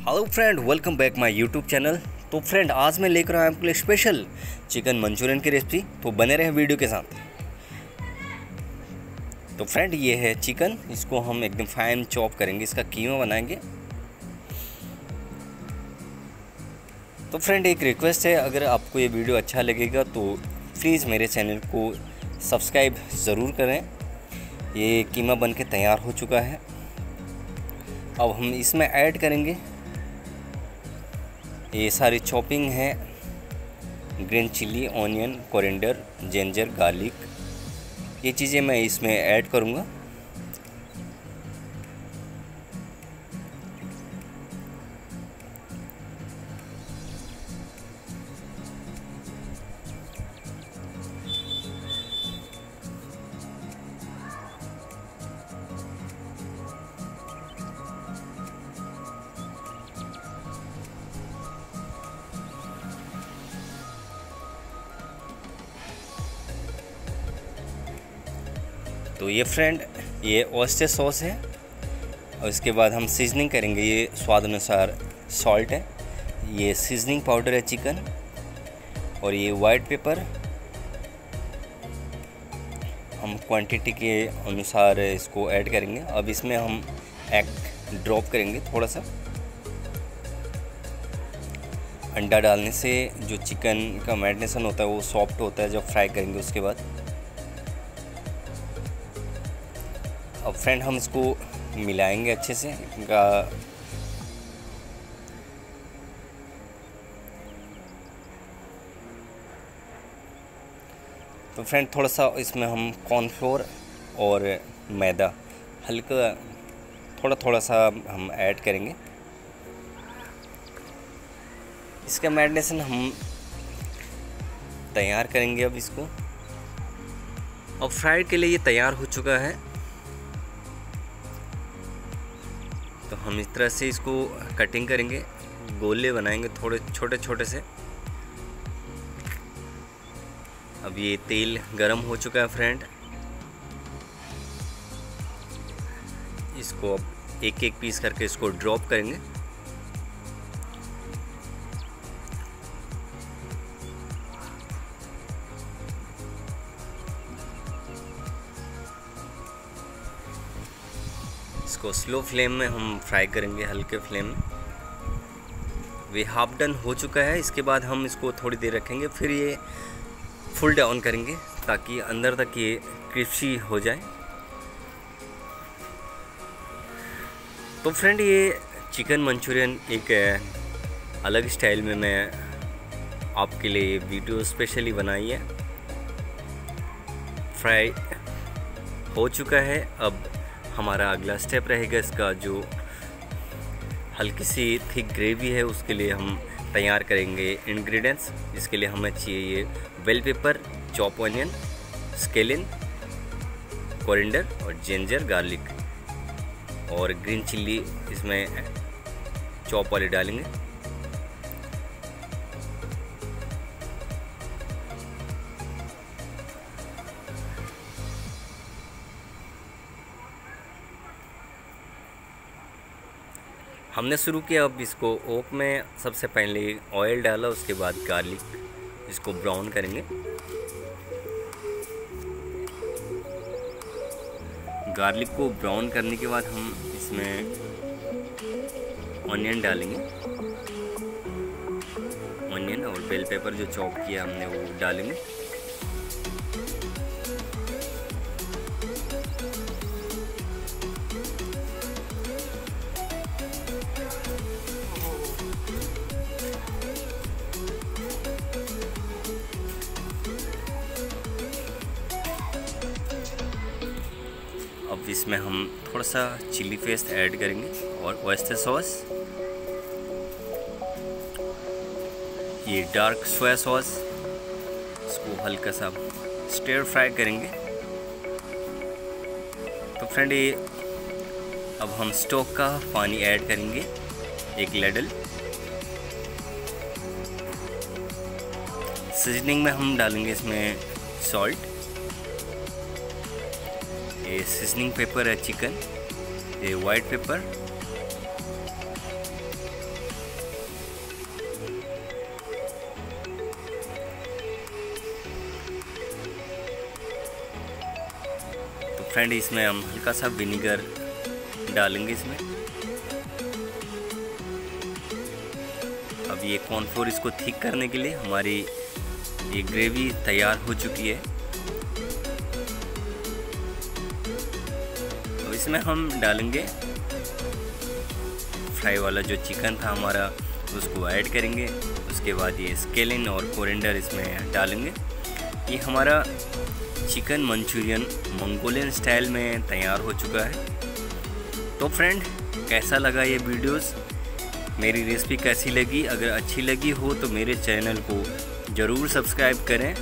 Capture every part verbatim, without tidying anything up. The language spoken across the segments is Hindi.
Hello friend, welcome back my YouTube channel. तो फ्रेंड, आज मैं लेकर आया आपके लिए स्पेशल चिकन मंचूरियन की रेसिपी। तो बने रहे वीडियो के साथ। तो फ्रेंड, ये है चिकन, इसको हम एकदम फाइन चॉप करेंगे, इसका कीमा बनाएंगे। तो फ्रेंड, एक रिक्वेस्ट है, अगर आपको ये वीडियो अच्छा लगेगा तो प्लीज़ मेरे चैनल को सब्सक्राइब ज़रूर करें। ये कीमा बन के तैयार हो चुका है। अब हम इसमें ऐड करेंगे ये सारी चॉपिंग है, green chilli, onion, coriander, ginger, garlic, ये चीज़ें मैं इसमें ऐड करूँगा। तो ये फ्रेंड, ये ऑयस्टर सॉस है। और इसके बाद हम सीजनिंग करेंगे। ये स्वाद अनुसार सॉल्ट है, ये सीजनिंग पाउडर है चिकन, और ये वाइट पेपर हम क्वांटिटी के अनुसार इसको ऐड करेंगे। अब इसमें हम एग ड्रॉप करेंगे थोड़ा सा। अंडा डालने से जो चिकन का मैरिनेशन होता है वो सॉफ्ट होता है जब फ्राई करेंगे उसके बाद। अब फ्रेंड, हम इसको मिलाएंगे अच्छे से। इनका तो फ्रेंड, थोड़ा सा इसमें हम कॉर्नफ्लोर और मैदा हल्का थोड़ा थोड़ा सा हम ऐड करेंगे। इसका मैरिनेशन हम तैयार करेंगे। अब इसको अब फ्राइड के लिए ये तैयार हो चुका है। तो हम इस तरह से इसको कटिंग करेंगे, गोले बनाएंगे थोड़े छोटे छोटे से। अब ये तेल गरम हो चुका है फ्रेंड, इसको अब एक एक पीस करके इसको ड्रॉप करेंगे। इसको स्लो फ्लेम में हम फ्राई करेंगे, हल्के फ्लेम में। वे हाफ डन हो चुका है। इसके बाद हम इसको थोड़ी देर रखेंगे, फिर ये फुल डाउन करेंगे ताकि अंदर तक ये क्रिस्पी हो जाए। तो फ्रेंड, ये चिकन मंचूरियन एक अलग स्टाइल में मैं आपके लिए वीडियो स्पेशली बनाई है। फ्राई हो चुका है। अब हमारा अगला स्टेप रहेगा इसका, जो हल्की सी थिक ग्रेवी है उसके लिए हम तैयार करेंगे इंग्रेडिएंट्स। इसके लिए हमें चाहिए ये bell pepper, chop onion, scallion, coriander और जिंजर, गार्लिक और ग्रीन चिल्ली इसमें चॉप वाले डालेंगे। हमने शुरू किया। अब इसको ओक में सबसे पहले ऑयल डाला, उसके बाद गार्लिक, इसको ब्राउन करेंगे। गार्लिक को ब्राउन करने के बाद हम इसमें ऑनियन डालेंगे। ऑनियन और बेल पेपर जो चॉप किया हमने वो डालेंगे। अब इसमें हम थोड़ा सा चिली पेस्ट ऐड करेंगे और ऑयस्टर सॉस, ये डार्क सोया सॉस, इसको हल्का सा स्टर फ्राई करेंगे। तो फ्रेंड, ये अब हम स्टोक का पानी ऐड करेंगे, एक लेडल। सीजनिंग में हम डालेंगे इसमें सॉल्ट, ये सीजनिंग पेपर है चिकन, ये वाइट पेपर, फ्रेंड इसमें हम हल्का सा विनीगर डालेंगे इसमें। अब ये कॉर्नफ्लोर इसको थिक करने के लिए हमारी ये ग्रेवी तैयार हो चुकी है। तो इसमें हम डालेंगे फ्राई वाला जो चिकन था हमारा, उसको ऐड करेंगे। उसके बाद ये स्केलिन और कोरिएंडर इसमें डालेंगे। ये हमारा चिकन मंचूरियन मंगोलियन स्टाइल में तैयार हो चुका है। तो फ्रेंड, कैसा लगा ये वीडियोस, मेरी रेसिपी कैसी लगी? अगर अच्छी लगी हो तो मेरे चैनल को ज़रूर सब्सक्राइब करें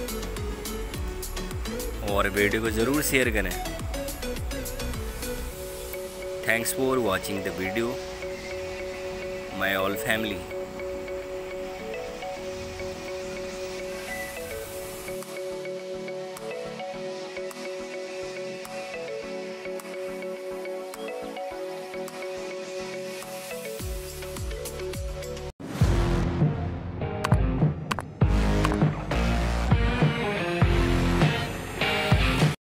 और वीडियो को ज़रूर शेयर करें। Thanks for watching the video my all family.